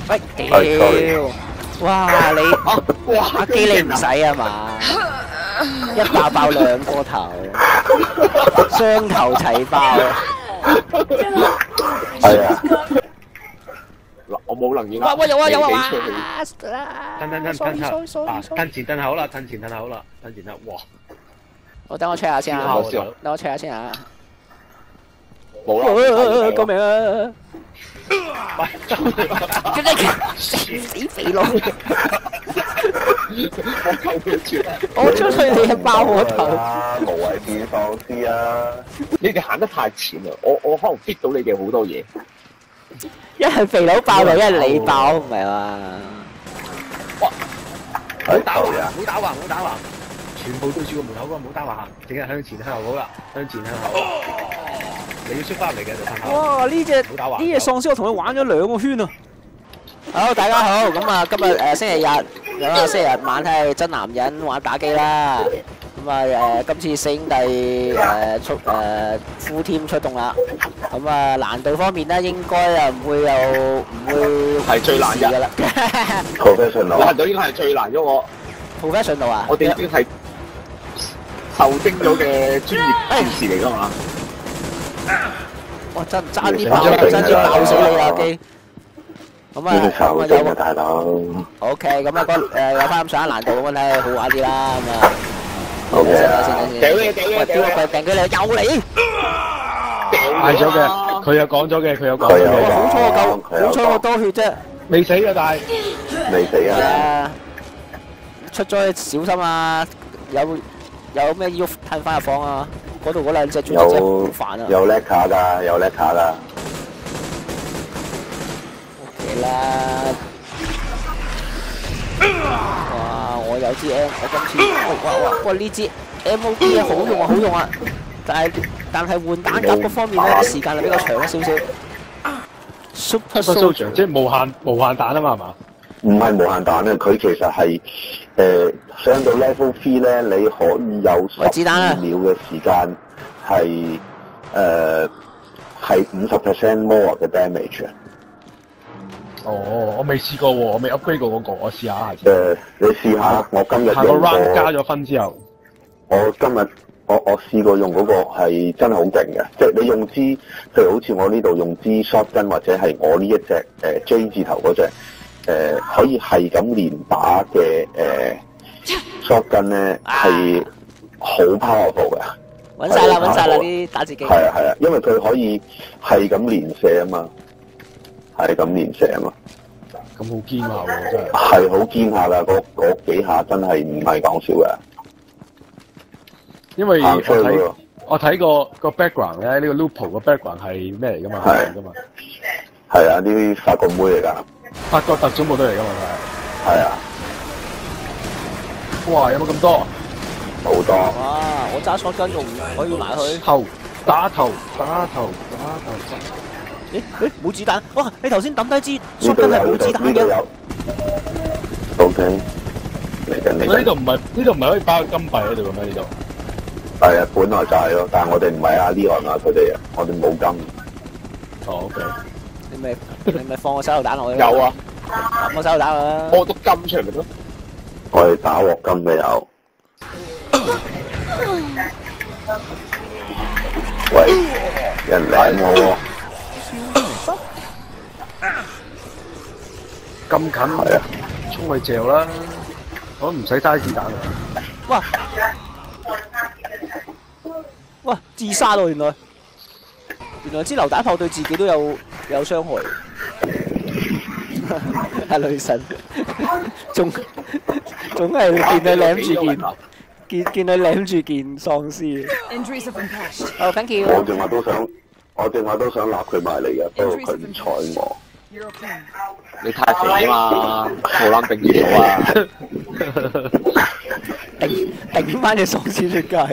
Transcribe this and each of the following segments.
喂，屌！哇你，阿基你唔使啊嘛，一爆爆兩個頭，雙頭齊爆。 係啊。嗱，我冇能力啦。 哇！有啊有啊！ 褪前褪後啦，褪前褪後啦，褪前褪後，哇！ 我等我 check 下先啊，等我 check 下先啊。 冇啦， 救命啊！死肥佬！我出去你係爆我頭。 無謂變喪屍啊！你哋行得太前啦，我可能 fit 到你哋好多嘢。 一係肥佬爆你，一係你爆，唔係嘛？ 哇！唔好打橫，唔好打橫，唔好打橫，全部對住個門口嗰個，唔好打橫，淨係向前向後好啦，向前向後。你要出翻嚟嘅就褪後。 哇！呢隻喪屍我同佢玩咗2個圈啊！好，大家好，咁啊，今日星期日，咁啊星期日晚係真男人玩打機啦。咁啊今次4兄弟full team 出動啦。咁啊難度方面咧，應該啊唔會係最難嘅啦。 professional 難度應該係最難咗我。 professional 啊！ 我哋已經係受精咗嘅專業戰士嚟㗎嘛。 哇！真爭啲爆，真啲爆死你啊機！咁啊有大佬。OK， 咁啊有翻咁上下難度，咁睇好玩啲啦，咁啊。 好嘅。 掉你！掉落佢，掟佢你，又嚟！ 嗌咗嘅，佢有講咗嘅，佢有講。 好彩我多血啫。 未死嘅，但係未死啊！ 出咗小心啊！有咩要褪翻入房啊？嗰度嗰兩隻豬仔真係好煩啊！ 有叻卡㗎，有叻卡㗎。 OK 啦！哇！我有支 M， 我今次哇呢支 MOD 好用啊好用啊！但係換彈夾嗰方面咧，啲時間係比較長咗少少。Super Soldier 即係無限彈啊嘛，係嘛？ 唔係無限彈啊！佢其實係上到 level 3咧，你可以有12秒嘅時間係50% more 嘅 damage 啊！ 哦，我未試過喎，我未 upgrade 過嗰個，我試下。 你試下，我今日下個 round 加咗分之後， 我今日我試過用嗰個係真係好勁嘅，即係你用支，譬如好似我呢度用支 shotgun 或者係我呢一隻J 字頭嗰隻可以係咁連打嘅shotgun 咧係好 powerful 嘅。 揾晒啦啲打字機。 係啊，因為佢可以係咁連射啊嘛，係咁連射啊嘛。 咁好堅下喎，真係。 係好堅下㗎，嗰幾下真係唔係講笑嘅。 因為我睇過個 background 咧，呢個 Lupo 個 background 係咩嚟㗎嘛？ 係啊，啲法國妹嚟㗎。 法國特種部隊嚟㗎嘛？ 係啊。 哇！有冇咁多？ 好多。 哇！我揸shotgun仲唔可以埋去？ 打頭。 誒冇子彈！哇！你頭先抌低支shotgun係冇子彈嘅。 OK。嚟緊。 呢度唔係可以擺個金幣喺度嘅咩？呢度？ 係啊，本來就係咯，但係我哋唔係啊，Leon啊佢哋啊，我哋冇金。 哦 ，OK。 你咪放個手榴彈落去。 有啊。 抌個手榴彈啊！ 屙篤金出嚟咪得。我哋打鑊金嘅有。喂，人舐我喎。咁近。係啊。衝去嚼啦！我唔使嘥子彈啊！ 哇！自殺咯，原來支榴彈炮對自己都有傷害。阿女神，仲係見佢舐住見佢舐住件喪屍。好 ，thank you。 我正話都想立佢埋嚟嘅，不過佢唔睬我。你太肥啊嘛，冇諗頂住我啊！ 頂翻隻喪屍出街。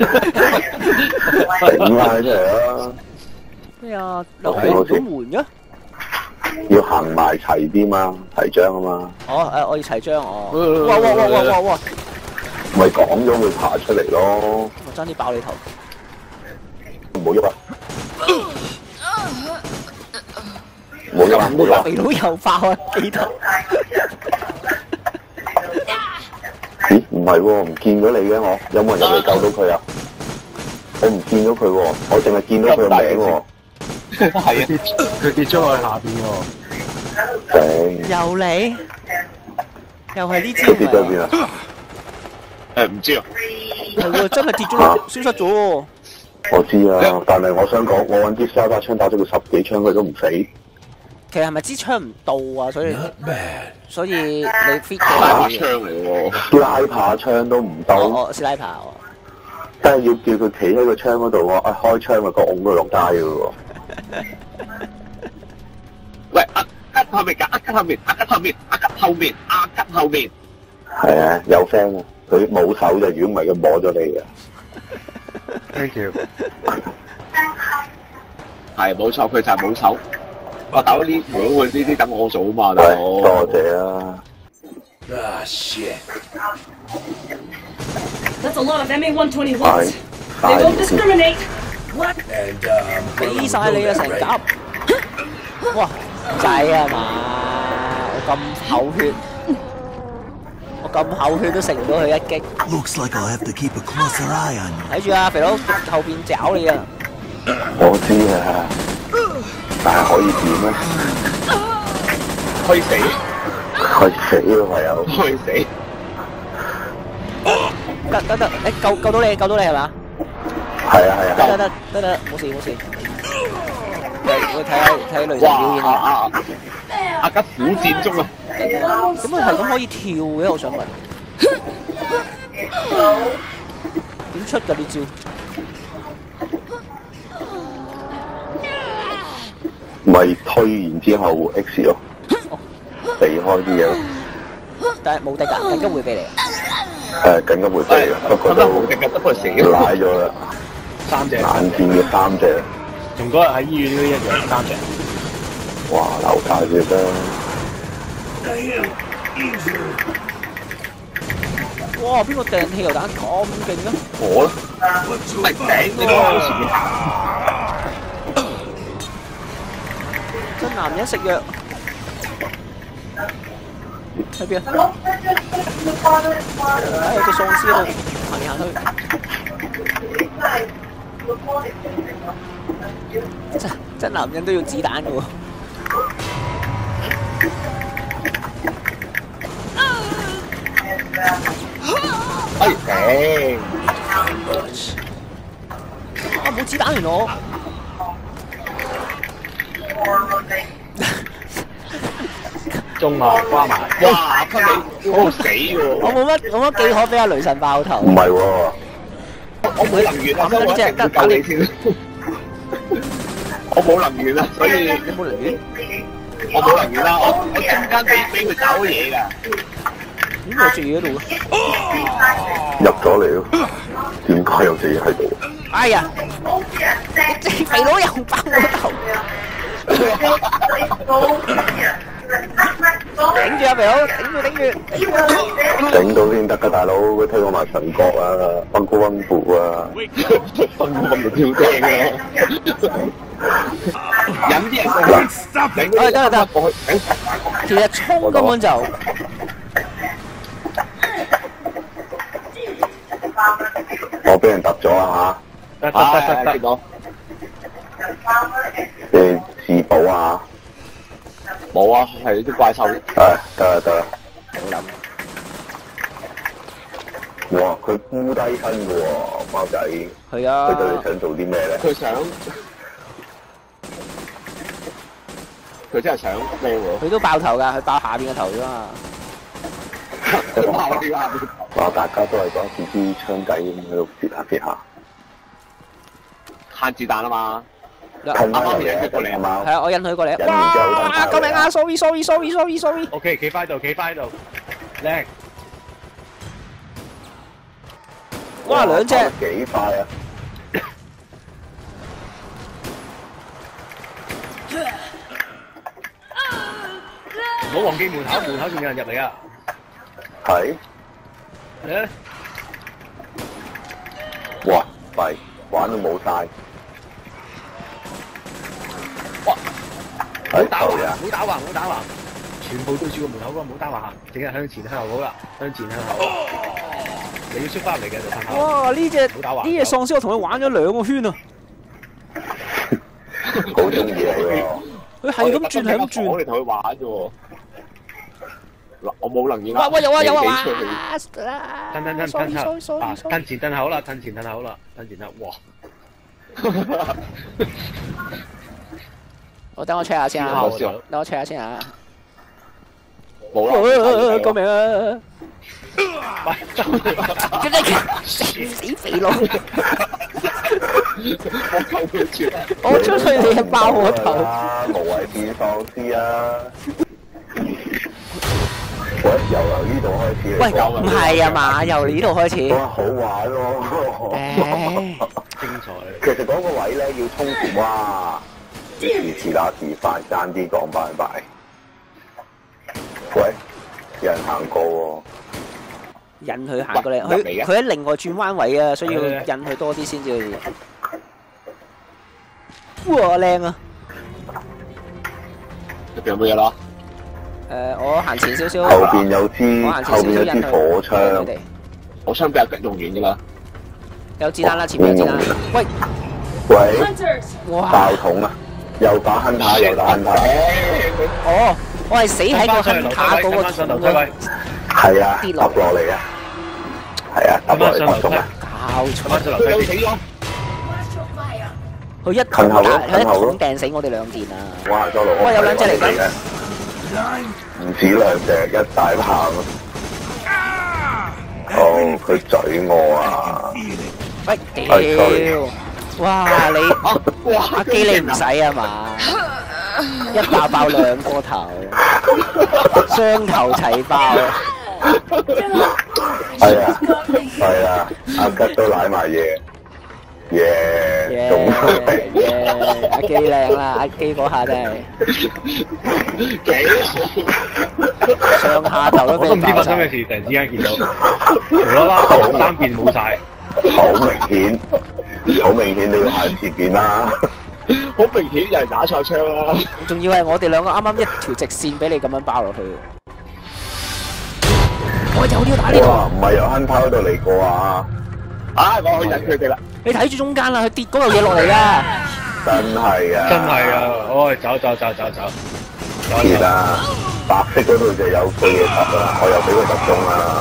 頂翻出嚟啦！ 咩啊？落唔到門嘅？ 要行埋齊啲嘛，齊章啊嘛。 我要齊章哦。哇！ 咪講咗會爬出嚟咯。 我爭啲爆你頭。 唔好喐啊！唔好冇咗冇咗。 肥佬又爆啊！機頭。 咦？唔係喎，唔見咗你嘅我，有冇人入嚟救到佢啊？我唔見到佢喎，我淨係見到佢個名喎。 係啊，佢跌咗去下邊喎。 頂！ 又嚟，又係呢招佢跌咗去邊啊？ 唔知啊。 係喎，真係跌咗，消失咗喎。 我知啊，但係我想講，我揾啲沙巴槍打咗佢10幾槍，佢都唔死。 其實係咪支槍唔到啊？所以你 fit 打槍嚟喎， 拉扒槍都唔到。 哦，斯拉帕喎。 真係要叫佢企喺個窗嗰度喎，開槍咪個拱佢落街嘅喎。 喂，吉後面，吉後面，吉後面，吉後面，吉後面。 係啊，有 friend 啊，佢冇手就，如果唔係佢摸咗你嘅。 Thank you。係冇錯，佢就係冇手。我搞呢啲等我做啊嘛，大佬。 多謝啊。 That's a lot of MA-121s. They won't discriminate. 俾晒你啊，成夾！哇，唔使啊嘛，我咁厚血，我咁厚血都食唔到佢一擊。 Looks like I'll have to keep a closer eye on you. 睇住啊，肥佬後邊找你啊！ 我知啊，但係可以點咧？ 可以死， 可以死咯，唯有。 可以死。 得，誒救到你係嘛？ 係啊， 得，冇事。我睇雷神表演啊！ 阿吉苦戰中啊！ 點解係咁可以跳嘅？我想問，點出㗎呢招？ 咪推然之後 X 咯，避開啲嘢咯。 但係冇敵㗎，緊急回避嚟。 緊急回避嘅，不過都冇敵㗎，不過死咗。 賴咗啦。 3隻。 眼見嘅3隻。 同嗰日喺醫院嗰啲一樣，3隻。 哇！流晒血啦！ 哇！邊個掟汽油彈咁勁啊？ 我咯，咪頂你都前面。 真男人食藥。喺邊啊？有隻喪屍喺度行嚟行去。真男人都要子彈嘅喎。 哎頂！ 啊冇子彈原來。 中啊，瓜埋！哇，給你好死喎！ 我冇乜技可俾阿雷神爆頭。 唔係喎， 我冇能源啊，所以我一定要救你先。我冇能源啊，所以你冇能源？ 我冇能源啦，我中間俾佢搞嘢㗎。 點有隻嘢喺度嘅？ 入咗嚟咯，點解有隻嘢喺度？ 哎呀！隻肥佬又爆我頭。頂住啊，肥佬！頂住！ 頂到先得㗎，大佬，佢推我埋唇角啊，溫咕溫布啊， 溫咕跳釘啊！引啲人過去， 得， 過去。 其實衝根本就我俾人揼咗啊得，見到。 你自保啊！ 冇啊，係啲怪獸。 得啦。 好諗。 哇！佢孤低身嘅喎，貓仔。 係啊。 佢對你想做啲咩咧？ 佢真係想咩喎？ 佢都爆頭㗎，佢爆下邊個頭啫嘛。 哇！大家都係攞住支槍仔咁喺度跌下。 慳子彈啊嘛！ 噴翻嘢過嚟啊嘛！ 係啊，我引佢過嚟。 引完之後哇！救命啊 ！sorry。 OK，企翻喺度，靚。 哇！兩隻。 幾快啊！ 唔好忘記門口仲有人入嚟啊！ 係。哇！弊，玩到冇晒。 哇！ 好打橫，好打橫，好打橫，全部對住個門口嗰個，唔好打橫行，淨係向前向後好啦，向前向後。你要出翻嚟嘅就向後。 哇！呢隻喪屍我同佢玩咗2個圈啊！ 好中意你喎！ 佢係咁轉，係咁轉。 我哋同佢玩啫喎。嗱，我冇能力啦。 哇！有啊！ 褪前褪後啦，褪前褪後啦，褪前褪哇！ 等我 check 下先啊！等我 check 下先啊！ 冇啦！ 救命啊！死肥佬！我出去你爆我頭！ 無謂變喪屍啊！喂，由呢度開始。 喂，唔係啊嘛，由呢度開始。 哇，好玩喎！ 精彩。 其實嗰個位咧要衝前，哇！遲打時快，爭啲講拜拜。喂，有人行過喎。 引佢行過嚟，佢喺另外轉彎位啊，所以要引佢多啲先至。哇，靚啊！ 入邊有冇嘢啦？ 我行前少少。 後邊有支火槍。 火槍俾人用完㗎啦。 有子彈啦，前面有子彈。喂！ 哇！爆筒啊！又打亨塔，又打亨塔。 哦，我係死喺個亨塔嗰個桶啊！ 係啊，跌落嚟啊！係啊，揼落嚟揼中啊！ 搞錯！ 死咗！ 佢一桶掟死我哋2件啊！ 哇！咗路， 喂，有2隻嚟緊。 唔止2隻，一大棚。哦，佢嘴我啊！ 喂，屌！哇，你阿基你唔使啊嘛？一爆2個頭，雙頭齊爆。 係啊，阿吉都舐埋嘢。 阿基靚啦，阿基嗰下真係上下頭都俾我都唔知發生咩事，突然之間見到無啦啦3件冇晒， 好明顯你要行前邊啦， 好明顯就係打錯槍啦。 仲要係我哋2個啱啱一條直線俾你咁樣包落去。我有料打呢度， 唔係由亨塔嗰度嚟過啊！ 我去引佢哋啦。 你睇住中間啦，佢跌嗰嚿嘢落嚟㗎。 真係啊！ 真係啊！哦，走！ 跌啊！白色嗰度就有佢嘢揼啦，我又俾佢揼中啦。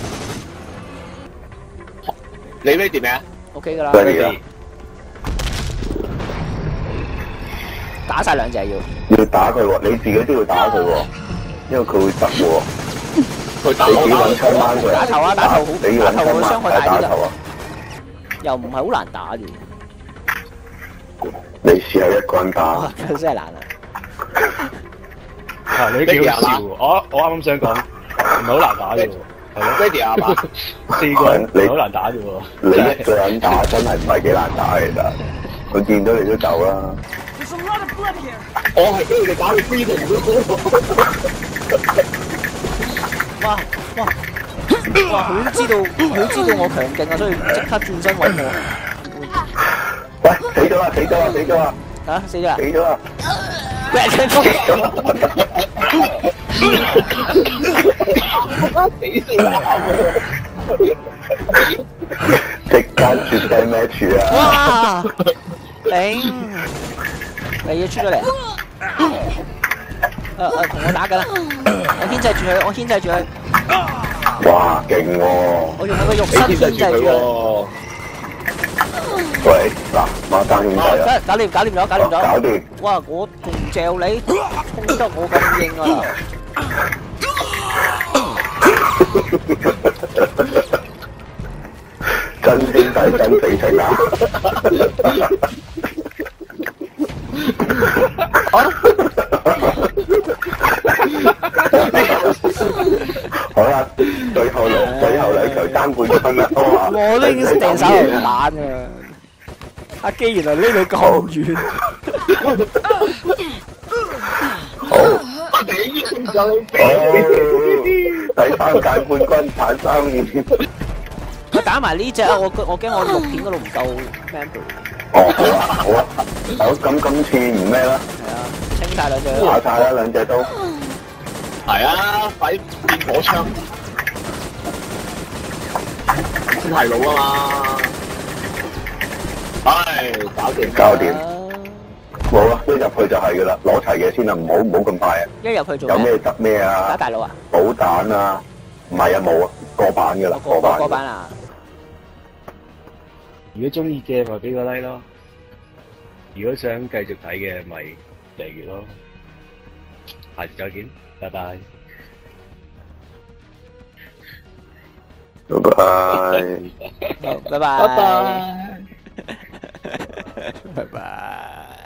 你 ready 未啊 ？OK 㗎啦。 ready 打晒2隻要打佢喎，你自己都要打佢喎，因為佢會揼喎。 佢打你自己揾槍掹佢。 打頭啊！打頭好，打頭會傷害大啲㗎。又唔係好難打嘅。 你試下一個人打。 真係難啊！ 你幾好笑喎！我啱啱想講，唔係好難打嘅喎。係咯 ，ready 啊嘛 ？4個人你好難打啫喎。 你一個人打真係唔係幾難打嘅，其實。佢見到你都走啦。 我係俾佢哋打去 freedom 哇！佢都知道我強勁啊，所以即刻轉身揾我。 喂，死咗啦！ 嚇，死咗啦！ 死咗啦！即刻絕世咩處啊！ 哇！頂！你要出咗嚟。同我打緊啦！我牽制住佢。 哇，勁喎！ 我用佢個肉身牽制住佢。 喂，嗱，馬生兄弟啊！ 搞掂咗。 搞掂！ 哇，我仲唔嚼你，衝得我咁硬啊！ 真兄弟真死情啊！好啦，最後兩場爭冠軍啦！ 我都已經掟手榴彈啊！阿基原來呢度咁遠。 好，第3屆冠軍產生。 我打埋呢隻啊！我驚我錄片嗰度唔夠 member。 好啊，咁今次唔咩啦？ 係啊，清晒兩隻。 打晒啦，兩隻都。 係啊，快啲變火槍，先係佬啊嘛！唉，搞掂， 搞掂。冇啊，一入去就係噶啦，攞齊嘅先啦，唔好咁快啊！ 一入去做有咩得咩啊？ 打大佬啊？ 寶彈啊？唔係啊，冇啊，過版噶啦， 過版啊！ 如果中意嘅咪俾個 like 咯，如果想繼續睇嘅咪訂閱咯。下次再見，拜拜。 拜拜。 好，拜拜。 拜拜。 拜拜。